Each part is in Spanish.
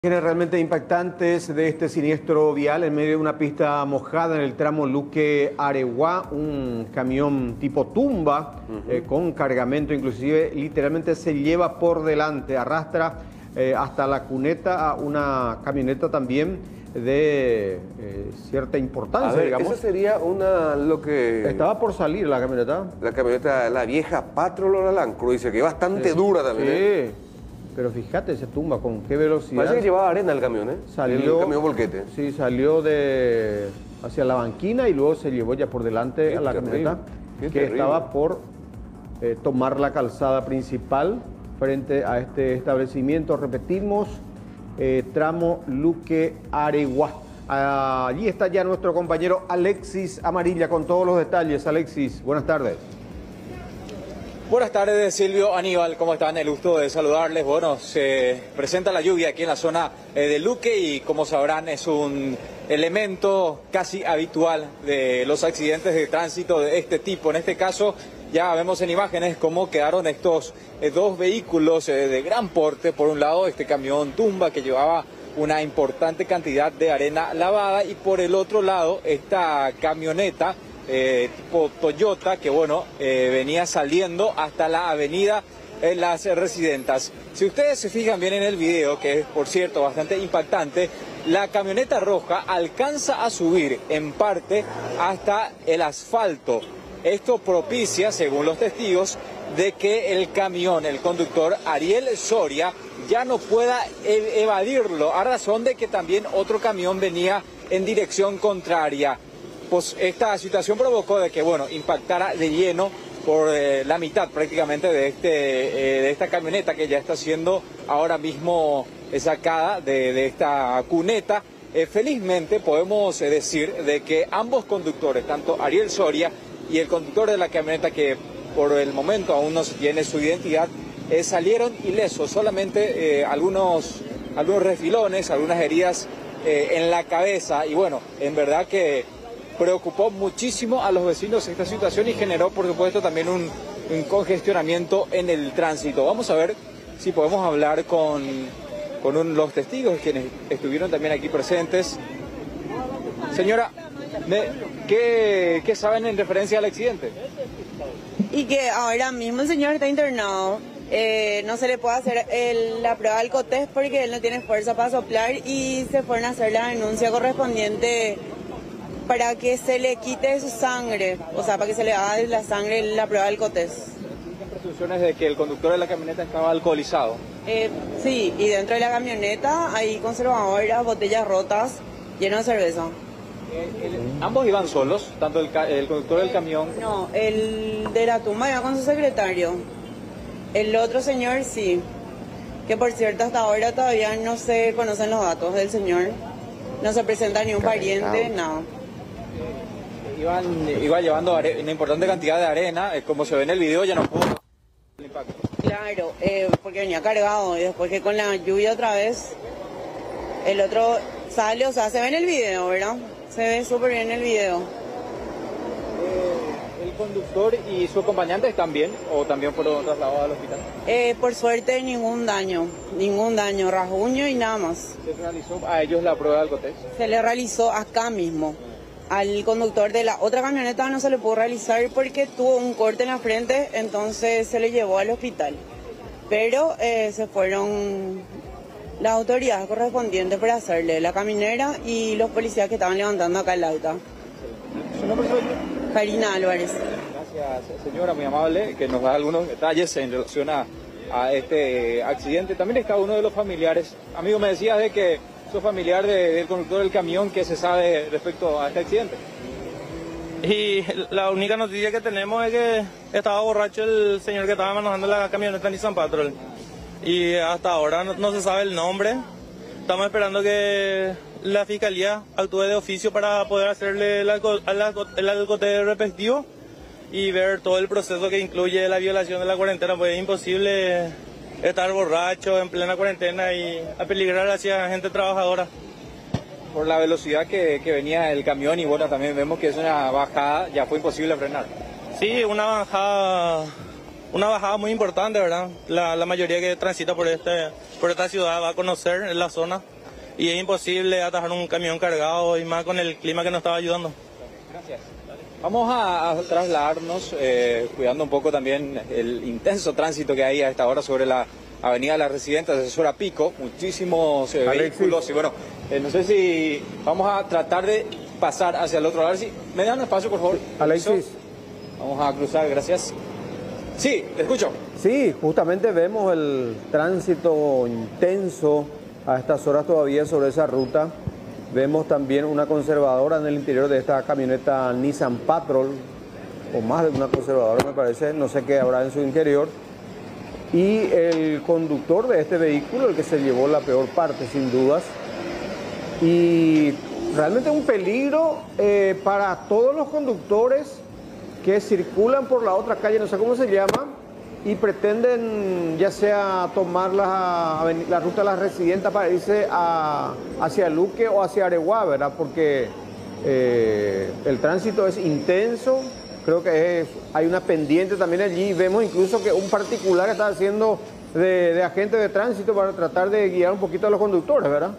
Realmente impactantes de este siniestro vial en medio de una pista mojada en el tramo Luque-Areguá, un camión tipo tumba con cargamento, inclusive literalmente se lleva por delante, arrastra hasta la cuneta a una camioneta también de cierta importancia, digamos. Esa sería lo que... Estaba por salir la camioneta. La camioneta, la vieja Patrol Land Cruiser, que es bastante dura también. Sí. Pero fíjate, se tumba con qué velocidad. Parece que llevaba arena el camión, ¿eh? Salió, el camión volquete. Sí, salió hacia la banquina y luego se llevó ya por delante a la camioneta que estaba por tomar la calzada principal frente a este establecimiento. Repetimos, tramo Luque-Areguá. Allí está ya nuestro compañero Alexis Amarilla con todos los detalles. Alexis, buenas tardes. Buenas tardes, Silvio, Aníbal, ¿cómo están? El gusto de saludarles. Bueno, se presenta la lluvia aquí en la zona de Luque y, como sabrán, es un elemento casi habitual de los accidentes de tránsito de este tipo. En este caso, ya vemos en imágenes cómo quedaron estos dos vehículos de gran porte. Por un lado, este camión tumba que llevaba una importante cantidad de arena lavada y por el otro lado, esta camioneta tipo Toyota que venía saliendo hasta la avenida Las Residentas. Si ustedes se fijan bien en el video, que es por cierto bastante impactante, la camioneta roja alcanza a subir en parte hasta el asfalto. Esto propicia, según los testigos, de que el camión, el conductor Ariel Soria, ya no pueda evadirlo, a razón de que también otro camión venía en dirección contraria. Pues esta situación provocó de que, impactara de lleno por la mitad prácticamente de esta camioneta que ya está siendo ahora mismo sacada de esta cuneta. Felizmente podemos decir de que ambos conductores, tanto Ariel Soria y el conductor de la camioneta, que por el momento aún no se tiene su identidad, salieron ilesos, solamente algunos refilones, algunas heridas en la cabeza y en verdad que preocupó muchísimo a los vecinos esta situación y generó, por supuesto, también un congestionamiento en el tránsito. Vamos a ver si podemos hablar con los testigos, quienes estuvieron también aquí presentes. Señora, ¿qué saben en referencia al accidente? Y que ahora mismo el señor está internado. No se le puede hacer la prueba del alcotest porque él no tiene fuerza para soplar y se fueron a hacer la denuncia correspondiente para que se le quite su sangre, o sea, para que se le haga la sangre la prueba del alcotest. ¿Existen presunciones de que el conductor de la camioneta estaba alcoholizado? Sí, y dentro de la camioneta hay conservadoras, botellas rotas, llenas de cerveza. ¿Ambos iban solos, tanto el conductor del camión? No, el de la tumba iba con su secretario. El otro señor sí, que por cierto hasta ahora todavía no se conocen los datos del señor. No se presenta ni un pariente, nada. Iba llevando una importante cantidad de arena, como se ve en el video, ya no pudo el impacto. Claro, porque venía cargado y después que con la lluvia otra vez, el otro sale, o sea, se ve en el video, ¿verdad? Se ve súper bien en el video. ¿El conductor y su acompañante están bien o también fueron trasladados al hospital? Por suerte ningún daño, rasguño y nada más. ¿Se realizó a ellos la prueba del alcotest? Se le realizó acá mismo. Al conductor de la otra camioneta no se le pudo realizar porque tuvo un corte en la frente, entonces se le llevó al hospital. Pero se fueron las autoridades correspondientes para hacerle, la caminera y los policías que estaban levantando acá el auto. ¿Su nombre, señor? Karina Álvarez. Gracias, señora, muy amable, que nos da algunos detalles en relación a este accidente. También está uno de los familiares. Amigo, me decías de que sos familiar del conductor del camión. ¿Qué se sabe respecto a este accidente? Y la única noticia que tenemos es que estaba borracho el señor que estaba manejando la camioneta Nissan Patrol. Y hasta ahora no se sabe el nombre. Estamos esperando que la fiscalía actúe de oficio para poder hacerle el alcotest respectivo y ver todo el proceso que incluye la violación de la cuarentena, pues es imposible estar borracho en plena cuarentena y apeligrar hacia gente trabajadora. Por la velocidad que venía el camión y también vemos que es una bajada, ya fue imposible frenar. Sí, una bajada una bajada muy importante, ¿verdad? La mayoría que transita por esta ciudad va a conocer la zona y es imposible atajar un camión cargado y más con el clima que nos estaba ayudando. Gracias. Vamos a trasladarnos, cuidando un poco también el intenso tránsito que hay a esta hora sobre la avenida Las Residentes, Asesora Pico, muchísimos vehículos y bueno, no sé si vamos a tratar de pasar hacia el otro lado. A ver si me dan un espacio, por favor. Alexis. Vamos a cruzar, gracias. Sí, te escucho. Sí, justamente vemos el tránsito intenso a estas horas todavía sobre esa ruta. Vemos también una conservadora en el interior de esta camioneta Nissan Patrol, o más de una conservadora me parece, no sé qué habrá en su interior. Y el conductor de este vehículo, el que se llevó la peor parte, sin dudas. Y realmente un peligro para todos los conductores que circulan por la otra calle, no sé cómo se llama, y pretenden ya sea tomar la ruta de Las Residentes para irse hacia Luque o hacia Areguá, ¿verdad? Porque el tránsito es intenso, creo que hay una pendiente también allí, vemos incluso que un particular está haciendo de agente de tránsito para tratar de guiar un poquito a los conductores, ¿verdad?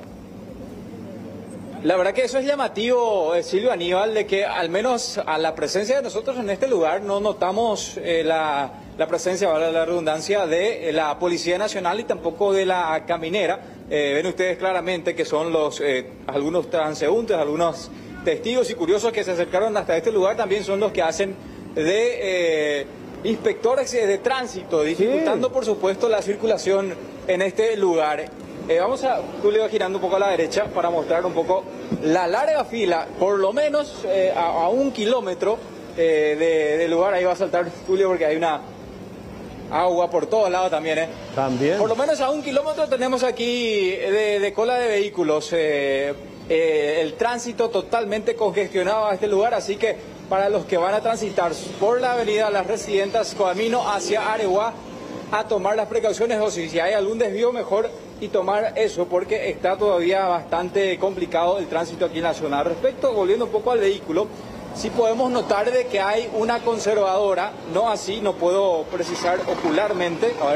La verdad que eso es llamativo, Silvio Aníbal, de que al menos a la presencia de nosotros en este lugar no notamos la presencia, vale la redundancia, de la Policía Nacional y tampoco de la caminera. Ven ustedes claramente que son algunos transeúntes, algunos testigos y curiosos que se acercaron hasta este lugar, también son los que hacen de inspectores de tránsito, dificultando por supuesto la circulación en este lugar. Tú le vas girando un poco a la derecha para mostrar un poco la larga fila, por lo menos a 1 kilómetro de lugar. Ahí va a saltar Tulio porque hay una agua por todos lados también. También. Por lo menos a 1 kilómetro tenemos aquí de cola de vehículos. El tránsito totalmente congestionado a este lugar, así que para los que van a transitar por la avenida Las Residentes, camino hacia Areguá, a tomar las precauciones, o si hay algún desvío, mejor y tomar eso, porque está todavía bastante complicado el tránsito aquí en la zona. Respecto, volviendo un poco al vehículo, sí podemos notar de que hay una conservadora, no así, no puedo precisar ocularmente, a ver.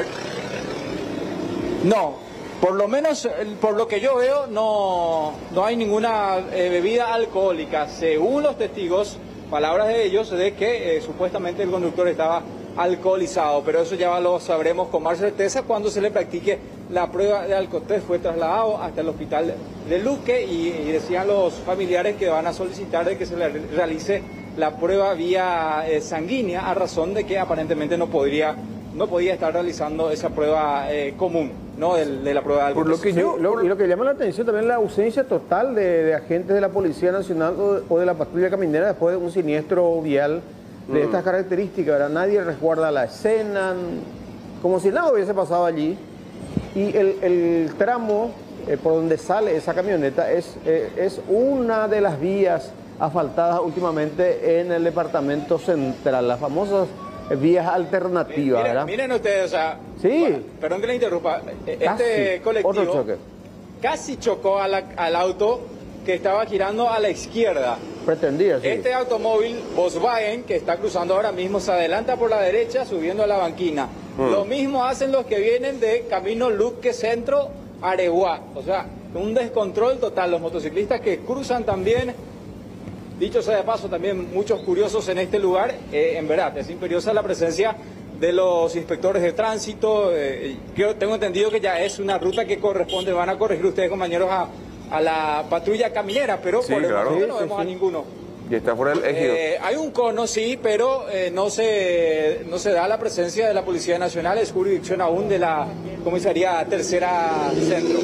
No, por lo menos, por lo que yo veo, no hay ninguna bebida alcohólica, según los testigos, palabras de ellos, de que supuestamente el conductor estaba alcoholizado, pero eso ya lo sabremos con más certeza cuando se le practique la prueba de alcoholtest. Fue trasladado hasta el hospital de Luque y decían los familiares que van a solicitar de que se le realice la prueba vía sanguínea, a razón de que aparentemente no podía estar realizando esa prueba común, ¿no? de la prueba de alcoholtest. Lo que llama la atención también es la ausencia total de agentes de la Policía Nacional o de la patrulla caminera después de un siniestro vial de estas características, ¿verdad? Nadie resguarda la escena, como si nada hubiese pasado allí. Y el tramo por donde sale esa camioneta es una de las vías asfaltadas últimamente en el departamento central, las famosas vías alternativas, ¿verdad? Miren ustedes, o sea, sí. Bueno, perdón que le interrumpa, este colectivo otro choque. Casi chocó al auto que estaba girando a la izquierda. Pretendía, sí. Este automóvil Volkswagen que está cruzando ahora mismo se adelanta por la derecha subiendo a la banquina. Lo mismo hacen los que vienen de camino Luque Centro, Areguá. O sea, un descontrol total. Los motociclistas que cruzan también, dicho sea de paso, también muchos curiosos en este lugar. En verdad, es imperiosa la presencia de los inspectores de tránsito. Yo tengo entendido que ya es una ruta que corresponde, van a corregir ustedes, compañeros, a la patrulla caminera, pero sí, por el claro. momento no vemos a ninguno. Y está por el ejido. Hay un cono, sí, pero no se da la presencia de la Policía Nacional, es jurisdicción aún de la Comisaría Tercera Centro.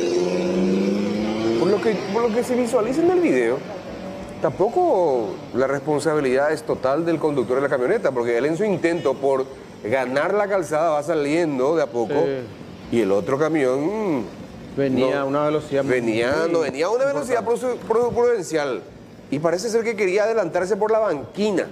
Por lo que se visualiza en el video, tampoco la responsabilidad es total del conductor de la camioneta, porque él en su intento por ganar la calzada va saliendo de a poco, y el otro camión venía a una velocidad venía a una velocidad prudencial, y parece ser que quería adelantarse por la banquina.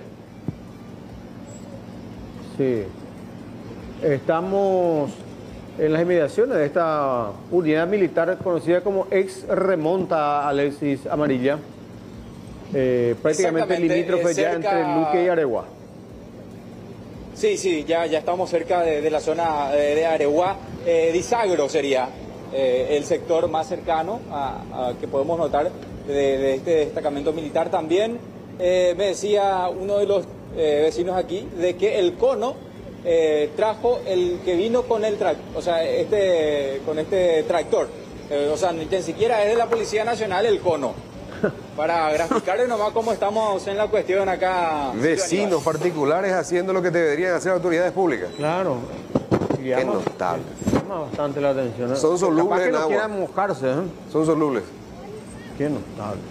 Sí. Estamos en las inmediaciones de esta unidad militar conocida como ex remonta, Alexis Amarilla, prácticamente limítrofe ya entre Luque y Areguá. Sí, ya estamos cerca de la zona de Areguá. Disagro sería el sector más cercano a que podemos notar de este destacamento militar. También me decía uno de los vecinos aquí de que el cono trajo el que vino con el tractor, o sea, con este tractor. O sea, ni siquiera es de la Policía Nacional el cono. Para graficarle nomás cómo estamos en la cuestión acá. Vecinos particulares haciendo lo que deberían hacer autoridades públicas. Claro. Qué notable. Llama bastante la atención. Son solubles Capaz que en no agua. quieran mojarse, ¿eh? Son solubles. Qué notable.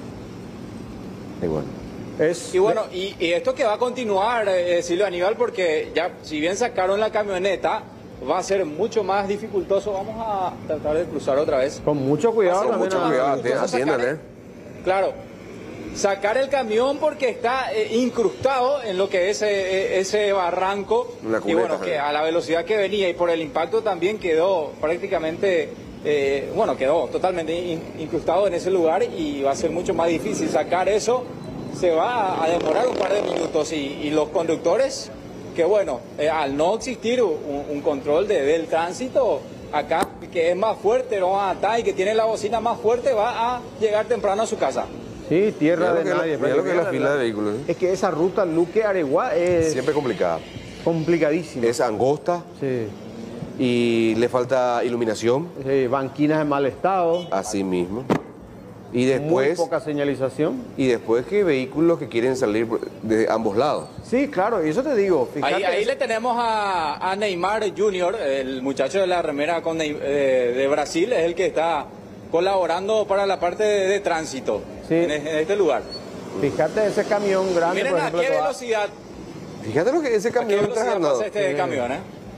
Igual. Y bueno, y esto que va a continuar, Silvio Aníbal, porque ya, si bien sacaron la camioneta, va a ser mucho más dificultoso. Vamos a tratar de cruzar otra vez. Con mucho cuidado Con también. mucho cuidado, atiéndale. Claro, sacar el camión porque está incrustado en lo que es ese barranco. Una cuneta, y bueno, que a la velocidad que venía y por el impacto también quedó prácticamente, quedó totalmente incrustado en ese lugar y va a ser mucho más difícil sacar eso. Se va a demorar un par de minutos y los conductores, que bueno, al no existir un control del tránsito, acá que es más fuerte, no va a atar y que tiene la bocina más fuerte, va a llegar temprano a su casa. Sí, tierra de Mira nadie. lo que es la fila de vehículos. Es que esa ruta Luque-Areguá es Siempre complicada. complicadísima. Es angosta Sí. y le falta iluminación, Sí, banquinas en mal estado. así mismo. Y Muy después, poca señalización. que vehículos que quieren salir de ambos lados. Sí, claro, y eso te digo. Fíjate, Ahí le tenemos a Neymar Jr., el muchacho de la remera de Brasil, es el que está colaborando para la parte de tránsito Sí. en este lugar. Fíjate ese camión grande, Miren por a ejemplo. qué que va- velocidad, Fíjate lo que ese a qué camión está velocidad ganando. pasa este camión,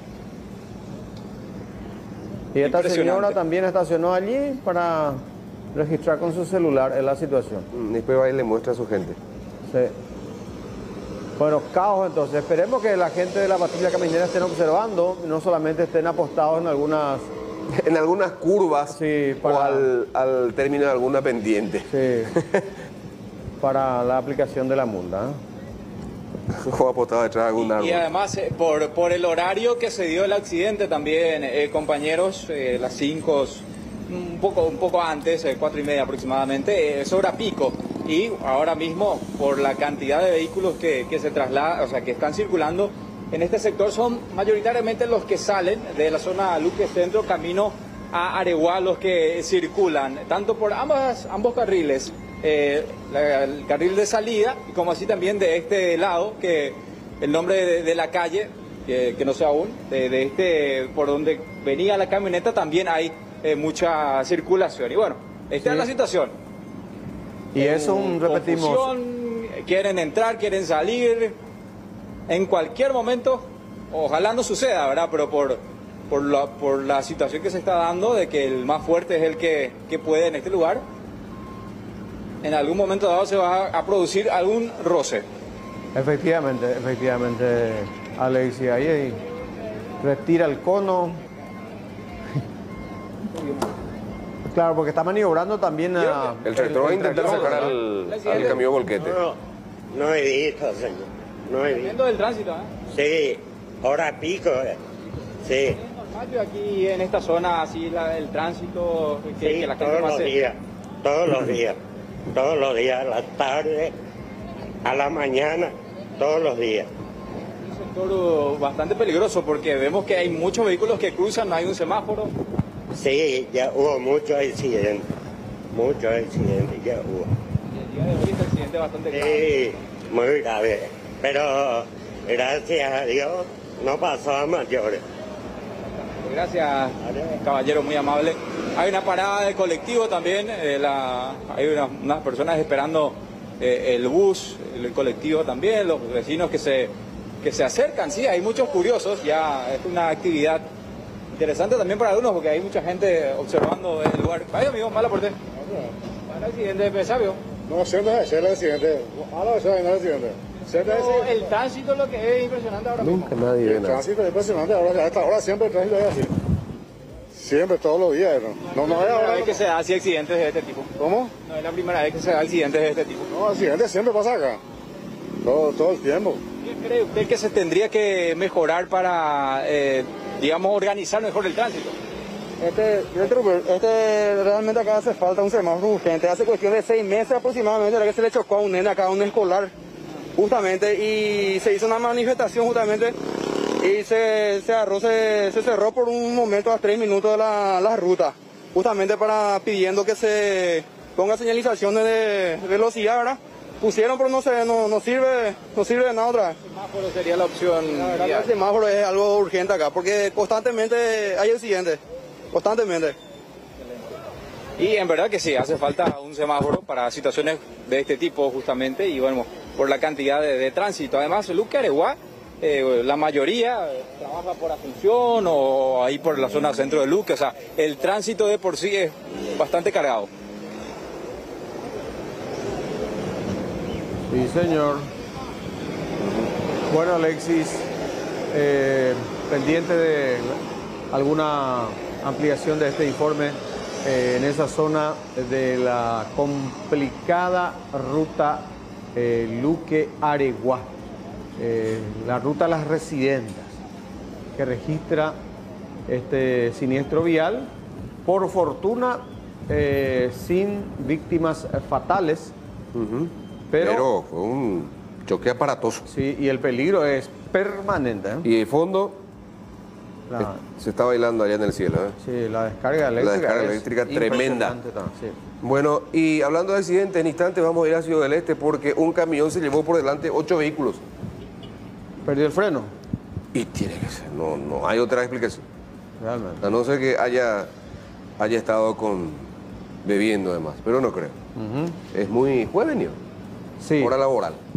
Y esta Impresionante. señora también estacionó allí para registrar con su celular en la situación. Después va y le muestra a su gente. Sí. Bueno, caos entonces. Esperemos que la gente de la patrulla caminera estén observando, no solamente estén apostados en algunas... En algunas curvas Sí, o al término de alguna pendiente. Sí, para la aplicación de la multa. ¿eh? O apostado detrás de algún árbol. Y además, por el horario que se dio el accidente también, compañeros, las 5, un poco antes, 4:30 aproximadamente, es hora pico. Y ahora mismo, por la cantidad de vehículos que se trasladan, o sea, que están circulando en este sector, son mayoritariamente los que salen de la zona Luque Centro, camino a Areguá, los que circulan, tanto por ambos carriles. El carril de salida, como así también de este lado, que el nombre de la calle, que no sé aún, por donde venía la camioneta, también hay mucha circulación. Y bueno, esta es la situación. Y eso, repetimos, Confusión, quieren entrar, quieren salir, en cualquier momento, ojalá no suceda, ¿verdad? Pero por la situación que se está dando, de que el más fuerte es el que puede en este lugar, en algún momento dado se va a producir algún roce. efectivamente, Alex, y ahí retira el cono. Claro, porque está maniobrando también a... El tractor va a intentar tractor, sacar ¿no? al camión volquete. No he visto, señor. No he visto. Viendo del tránsito, Sí, hora pico. Sí, ¿Es normal que aquí en esta zona, así el tránsito, que sí, la gente todos los pase? días. Todos los días. Todos los días, a la tarde, a la mañana, todos los días. Un sector bastante peligroso porque vemos que hay muchos vehículos que cruzan, no hay un semáforo. Sí, ya hubo muchos accidentes. Muchos accidentes ya hubo. Y el día de hoy este accidente bastante grave. Sí, muy grave. Pero gracias a Dios no pasó a mayores. Gracias, caballero, muy amable. Hay una parada de colectivo también, hay unas personas esperando el bus, el colectivo también, los vecinos que se acercan, sí, hay muchos curiosos, ya es una actividad interesante también para algunos porque hay mucha gente observando el lugar. Vaya amigo, mala por ti. ¿El accidente de sabio? No, siempre es el accidente. Ahora es el accidente. Siempre es No, el tránsito es lo que es impresionante ahora mismo. Nunca nadie ve el nada. tránsito es impresionante. Ahora, a esta hora siempre el tránsito es así. Siempre, todos los días. No es No es la ahora. primera vez que se da así accidentes de este tipo. ¿Cómo? No es la primera vez que se da accidentes de este tipo. No, accidentes siempre pasa acá. Todo el tiempo. ¿Cree usted que se tendría que mejorar para, digamos, organizar mejor el tránsito? Realmente acá hace falta un semáforo urgente. Hace cuestión de 6 meses aproximadamente era que se le chocó a un nene acá, a un escolar, justamente, y se hizo una manifestación justamente y se cerró por un momento a 3 minutos la ruta, justamente pidiendo que se ponga señalizaciones de velocidad, ¿verdad? Pusieron, pero no sirve de nada otra vez. El semáforo sería la opción. El semáforo es algo urgente acá, porque constantemente hay accidentes, constantemente. Y en verdad que sí, hace falta un semáforo para situaciones de este tipo justamente, y bueno, por la cantidad de tránsito. Además, Luque Areguá, la mayoría trabaja por Asunción o ahí por la zona centro de Luque, o sea, el tránsito de por sí es bastante cargado. Sí, señor. Bueno, Alexis, pendiente de alguna ampliación de este informe en esa zona de la complicada ruta Luque-Areguá, la ruta Las Residendas, que registra este siniestro vial, por fortuna sin víctimas fatales. Pero fue un choque aparatoso. Sí, y el peligro es permanente. Y de fondo se está bailando allá en el cielo. Sí, la descarga eléctrica. La descarga eléctrica tremenda. Sí. Bueno, y hablando de accidentes, en instantes vamos a ir a Ciudad del Este porque un camión se llevó por delante 8 vehículos. ¿Perdió el freno? Y tiene que ser, no hay otra explicación. Realmente. A no ser que haya estado bebiendo además, pero no creo. Es muy jueves, Sí. hora laboral.